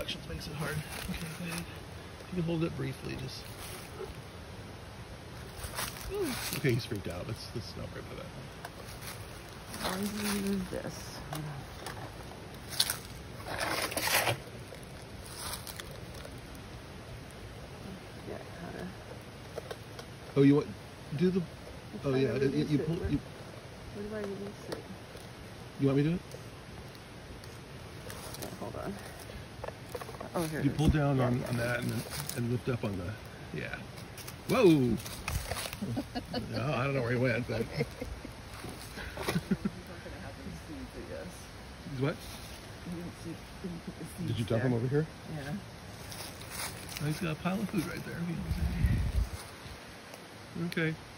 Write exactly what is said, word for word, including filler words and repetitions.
reflections makes it hard. Okay, go ahead. You can hold it briefly, just. Ooh. Okay, he's freaked out. Let's let's not worry about that. I'm going to use this. Yeah, kinda. Oh, you want do the? I'm Oh yeah, trying to you, you release pull. it. You, Where do I release it? you want me to do it? Yeah, hold on. Oh, here You it is. pull down Yeah, on, yeah. on that and then and lift up on the. Yeah. Whoa. No, I don't know where he went, but. What? Did you dump him over here? Yeah. Oh, he's got a pile of food right there. Okay.